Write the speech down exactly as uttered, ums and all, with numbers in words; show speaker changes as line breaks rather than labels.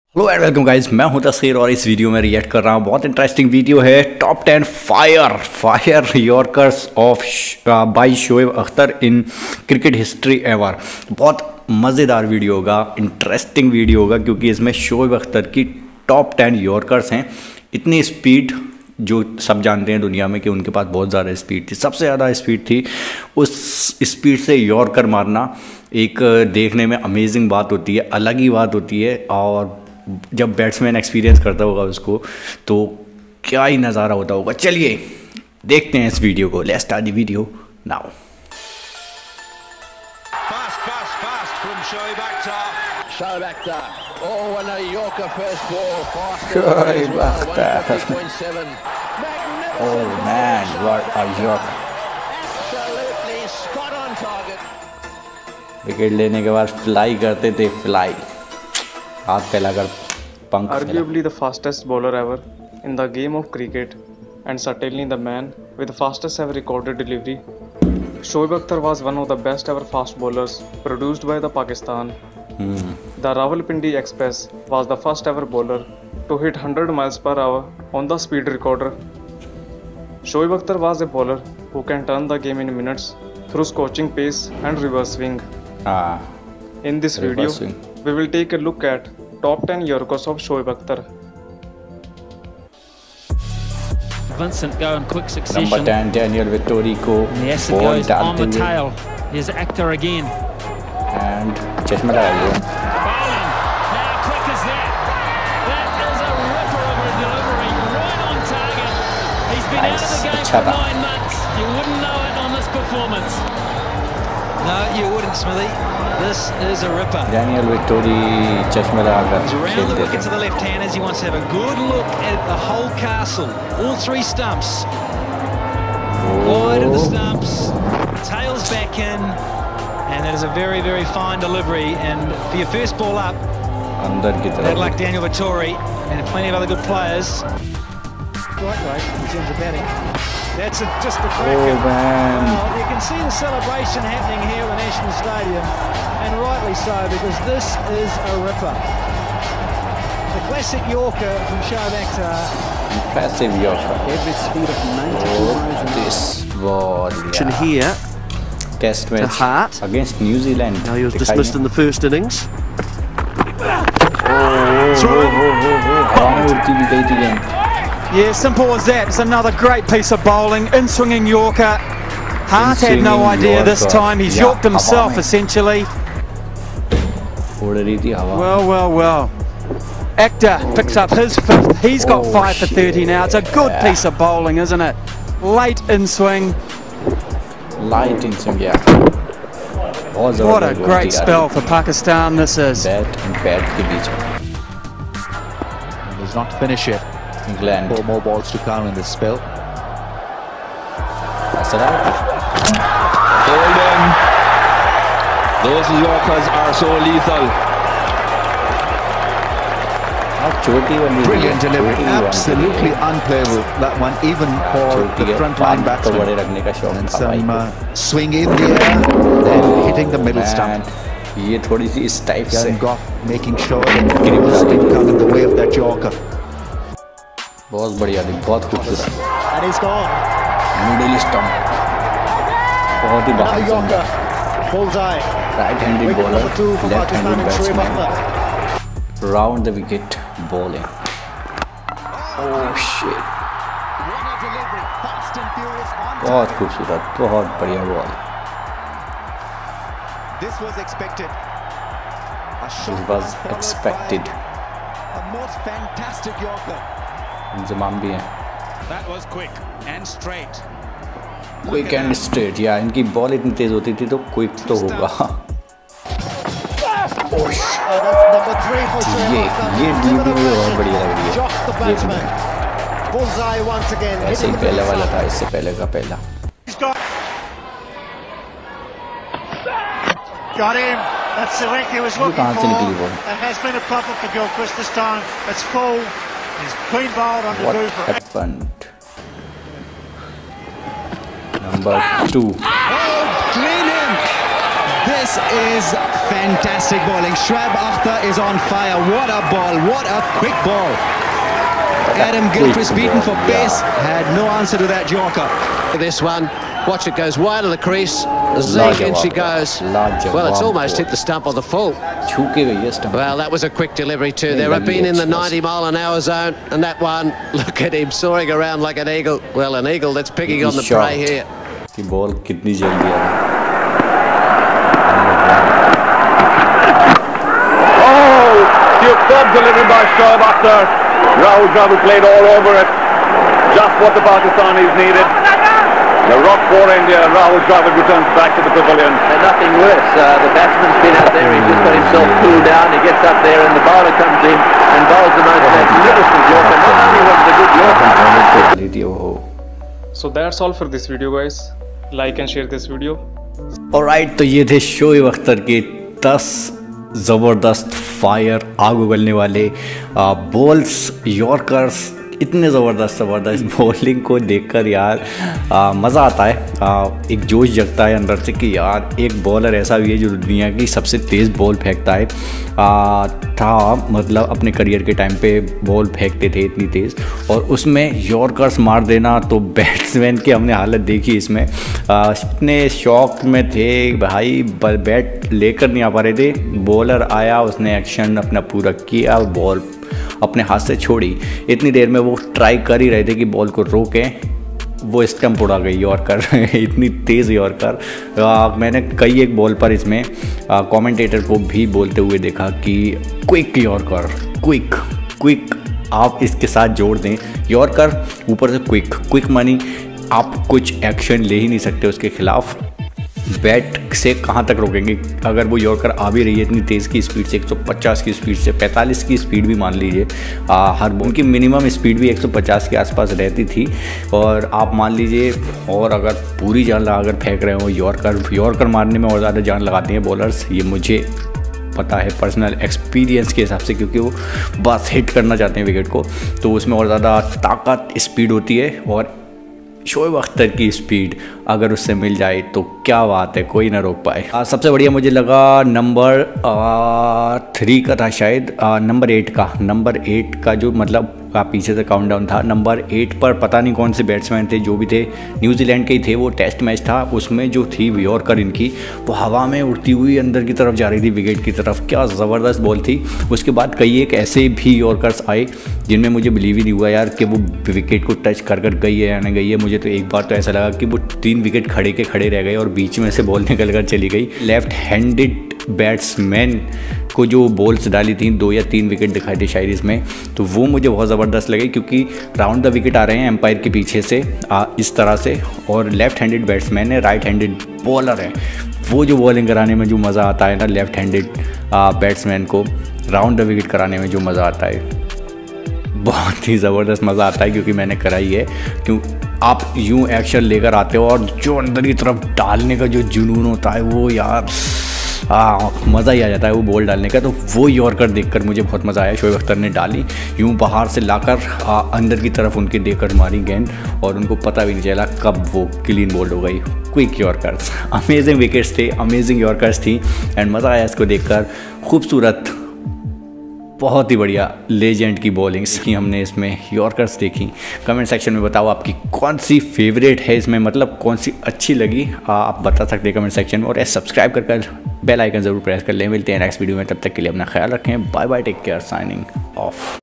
Hello and welcome guys, मैं हूं तस्वीर और इस वीडियो में रिएक्ट कर रहा हूं। बहुत इंटरेस्टिंग वीडियो है। Top ten fire fire yorkers of by Shoaib Akhtar in cricket history ever. बहुत मज़ेदार वीडियो होगा, इंटरेस्टिंग वीडियो होगा, क्योंकि इसमें शोएब अख्तर की टॉप टेन यॉर्कर्स हैं। इतनी स्पीड जो सब जानते हैं दुनिया में कि उनके पास बहुत ज़्यादा स्पीड थी, सबसे ज़्यादा स्पीड थी। उस स्पीड से यॉर्कर मारना एक देखने में अमेजिंग बात होती है, अलग ही बात होती है। और जब बैट्समैन एक्सपीरियंस करता होगा उसको तो क्या ही नज़ारा होता होगा। चलिए देखते हैं इस वीडियो को। Let's start the video now.
Fast, fast, fast from Shoaib Akhtar.
Shoaib Akhtar. Oh, and a Yorker first ball. Fast
Shoaib
well.
Akhtar.
one fifty point seven. Magnificent.
Oh man, what a yorker.
Absolutely spot on target.
Wicket लेने के बाद fly करते थे, fly हाथ फैलाकर पंख।
Arguably the fastest bowler ever in the game of cricket, and certainly the man with the fastest ever recorded delivery. Shoaib Akhtar was one of the best ever fast bowlers produced by the Pakistan.
Hmm.
The Rawalpindi Express was the first ever bowler to hit one hundred miles per hour on the speed recorder. Shoaib Akhtar was a bowler who can turn the game in minutes through scorching pace and reverse swing.
Ah,
In this
reverse
video,
swing.
we will take a look at top ten Yorkers of Shoaib Akhtar.
Vincent go in quick succession.
Number ten Daniel Vettori को
And the Acid
ball
goes on
डालते
the
हुए
tail. Here's Akhtar again.
And चश्मा लगा लिया।
Bowling. How quick is that? That is a ripper of a delivery, right on target. He's been out of the
Nice.
game
अच्छा
for
था।
nine months. You wouldn't know it on this performance.
No, you wouldn't, Smithy. This is a ripper.
Daniel Vettori चश्मा लगाकर
He's around the
खेलते
wicket to
थे।
the left-handers. He wants to have a good look at the whole castle. All three stumps. Wide of the stumps. Tails back in. And that is a very, very fine delivery. And for your first ball up,
अंदर की
bad
तरफ
luck Daniel Vittori and plenty of other good players.
Right, right, in terms of batting.
That's a, just a
Oh
cracker.
man,
Well, you can see the celebration happening here at the National Stadium, and rightly so, because this is a ripper. The classic Yorker from Shoaib Akhtar.
impressive yorker.
Average speed of ninety-two
Oh,
miles an
this ball,
hour.
yeah.
Here,
Test
to
match
Hart.
against New Zealand.
Now he was
दिखाई
dismissed
है।
in the first innings.
हवा में उड़ती भी गई थी गेंद।
Yeah, simple as that. It's another great piece of bowling. In swinging Yorker. Hart had no
In-swinging
idea this
Yorker.
time. He's
Yeah,
yorked
हवा
himself
में।
essentially.
उड़ रही थी हवा।
Well, well, well. Akhtar picks up his fifth. He's got
Oh,
five for thirty now. It's a good
yeah.
piece of bowling, isn't it? Late in swing.
Light in swing, yeah. बहुत
What a
जबरदस्त
great
ball थी
spell
यार।
for Pakistan this is.
Bat and pad के बीच में।
Does not finish it.
England
Four more balls to come in this spell.
ऐसा रहा।
Hold on. Those Yorkers are so lethal.
अब छोटी वाली
Brilliant delivery.
छोटी वाली
Absolutely unplayable. That one, even for
छोटी
the
है,
front
पाँच
line
तो
batsman.
बड़े रखने का शौक
And
था भाई
some
को।
uh, swing in the air, then hitting the middle stump.
And ये थोड़ी सी इस टाइप से
Glenn Goff making sure that Gribbs didn't come in the way of that Yorker.
बहुत बढ़िया थी, बहुत खूबसूरत।
And he's gone.
Middle stump बहुत ही
Another
बाहर
Yorker. Bullseye.
Right handed
Wicket
bowler,
number two for
left
Pakistan
handed
and Shoaib
batsman,
Akhtar.
Round the wicket bowling. Oh shit,
What a delivery. Fast and furious on
बहुत खूबसूरत, बहुत बढ़िया ball.
This was expected. A
This was expected.
A most fantastic Yorker.
इंतजाम भी है।
That was quick and straight.
Quick and straight, या इनकी ball इतनी तेज होती थी तो क्विक तो होगा।
Oh, that's number three for Shoaib
ये
Akhtar.
ये
Into
डिलीवरी
the
मुझे बहुत
direction.
बढ़िया लग रही
Jock the
है। ये
batsman. Bullseye once again.
ऐसे ही
hitting the
पहले
middle
वाला
stump.
था, इससे पहले का पहला।
Got him. That's the rank he was
ये
looking
कहाँ
for.
से निकली ball?
It has been a problem for Gilchrist this time. It's full. He's clean bowled on the
What
move for
happened? Number two.
Oh, clean him.
This is fantastic bowling. Shoaib Akhtar is on fire. What a ball, what a quick ball. Adam Gilchrist beaten for pace, had no answer to that Yorker.
This one, watch it goes wide of the crease. Zeke and she goes. Well, it's almost hit the stump of the full. Well, that was a quick delivery too. There have been in the ninety mile an hour zone, and that one, look at him soaring around like an eagle. Well, an eagle that's picking on the prey here.
की ball कितनी जल्दी है.
Oh, superb delivery by Shoaib Akhtar. Rahul Dravid played all over it. Just what the Pakistanis needed. The rock for India. Rahul Dravid returns back to the pavilion.
And nothing worse. Uh, the batsman's been out there. He's just got himself cooled down. He gets up there, and the bowler comes in and bowls the most magnificent Yorker. Not only was it a good Yorker.
So that's all for this video, guys. Like and share this video.
Alright, तो ये थे शोएब अख्तर के दस ज़बरदस्त fire आग उगलने वाले balls, yorkers. इतने ज़बरदस्त ज़बरदस्त बॉलिंग को देखकर यार मज़ा आता है. आ, एक जोश जगता है अंदर से कि यार एक बॉलर ऐसा भी है जो दुनिया की सबसे तेज़ बॉल फेंकता है. आ, था मतलब अपने करियर के टाइम पे बॉल फेंकते थे इतनी तेज़, और उसमें यॉर्कर्स मार देना. तो बैट्समैन की हमने हालत देखी इसमें. इतने शौक में थे भाई, बैट लेकर नहीं आ पा रहे थे. बॉलर आया, उसने एक्शन अपना पूरा किया, बॉल अपने हाथ से छोड़ी. इतनी देर में वो ट्राई कर ही रहे थे कि बॉल को रोकें, वो स्टंप उड़ा गई यॉर्कर. इतनी तेज़ यॉर्कर. मैंने कई एक बॉल पर इसमें कमेंटेटर को भी बोलते हुए देखा कि क्विक यॉर्कर, क्विक क्विक आप इसके साथ जोड़ दें. यॉर्कर ऊपर से क्विक क्विक मानी आप कुछ एक्शन ले ही नहीं सकते उसके खिलाफ. बैट से कहाँ तक रोकेंगे? अगर वो यॉर्कर आ भी रही है इतनी तेज़ की स्पीड से, एक सौ पचास की स्पीड से, पैंतालीस की स्पीड भी मान लीजिए, हर बॉल की मिनिमम स्पीड भी एक सौ पचास के आसपास रहती थी. और आप मान लीजिए, और अगर पूरी जान लगा कर फेंक रहे हो यॉर्कर, यॉर्कर मारने में और ज़्यादा जान लगाते हैं बॉलर्स. ये मुझे पता है पर्सनल एक्सपीरियंस के हिसाब से, क्योंकि वो बस हिट करना चाहते हैं विकेट को, तो उसमें और ज़्यादा ताकत स्पीड होती है. और शोएब अख्तर की स्पीड अगर उससे मिल जाए तो क्या बात है, कोई ना रोक पाए. आ, सबसे बढ़िया मुझे लगा नंबर थ्री का था शायद, आ, नंबर एट का नंबर एट का जो मतलब का पीछे से काउंटडाउन था. नंबर एट पर पता नहीं कौन से बैट्समैन थे, जो भी थे न्यूजीलैंड के ही थे. वो टेस्ट मैच था, उसमें जो थी यॉर्कर इनकी, वो हवा में उड़ती हुई अंदर की तरफ जा रही थी विकेट की तरफ. क्या ज़बरदस्त बॉल थी. उसके बाद कई एक ऐसे भी यॉर्कर्स आए जिनमें मुझे बिलीव ही नहीं हुआ यार कि वो विकेट को टच कर कर गई है या नहीं गई है. मुझे तो एक बार तो ऐसा लगा कि वो तीन विकेट खड़े के खड़े रह गए और बीच में से बॉल निकल कर चली गई. लेफ्ट हैंडेड बैट्समैन को जो बॉल्स डाली थी, दो या तीन विकेट दिखाई थे शायद इसमें, तो वो मुझे बहुत ज़बरदस्त लगे, क्योंकि राउंड द विकेट आ रहे हैं एम्पायर के पीछे से आ, इस तरह से, और लेफ्ट हैंडेड बैट्समैन है, राइट हैंडेड बॉलर है. वो जो बॉलिंग कराने में जो मज़ा आता है ना, लेफ्ट हैंडेड बैट्समैन को राउंड द विकेट कराने में जो मज़ा आता है, बहुत ही ज़बरदस्त मज़ा आता है. क्योंकि मैंने कराई है. क्यों आप यूँ एक्शन लेकर आते हो और जो अंदर की तरफ डालने का जो जुनून होता है वो यार हाँ मज़ा ही आ जाता है वो बॉल डालने का. तो वो यॉर्कर देखकर मुझे बहुत मज़ा आया. शोएब अख्तर ने डाली यूँ बाहर से लाकर अंदर की तरफ उनके देकर मारी गेंद, और उनको पता भी नहीं चला कब वो क्लीन बोल्ड हो गई. क्विक यॉर्कर्स, अमेजिंग विकेट्स थे, अमेजिंग यॉर्कर्स थी, एंड मज़ा आया इसको देखकर. खूबसूरत, बहुत ही बढ़िया लेजेंड की बॉलिंग्स की हमने इसमें यॉर्कर्स देखी. कमेंट सेक्शन में बताओ आपकी कौन सी फेवरेट है इसमें, मतलब कौन सी अच्छी लगी, आप बता सकते हैं कमेंट सेक्शन में. और सब्सक्राइब कर कर बेल आइकन ज़रूर प्रेस कर लें. मिलते हैं नेक्स्ट वीडियो में, तब तक के लिए अपना ख्याल रखें. Bye bye, take care, signing of.